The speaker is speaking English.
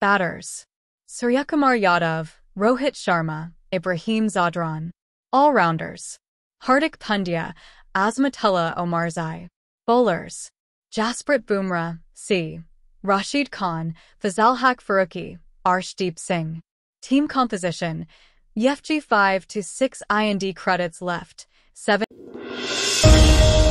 Batters: Suryakumar, Yadav, Rohit, Sharma, Ibrahim, Zadran. All-rounders: Hardik, Pandya, Azmatullah, Omarzai. Bowlers: Jasprit Bumrah, C. Rashid Khan, Fazalhaq Farooqi, Arshdeep Singh. Team composition: YFG 5 to 6 IND credits left, 7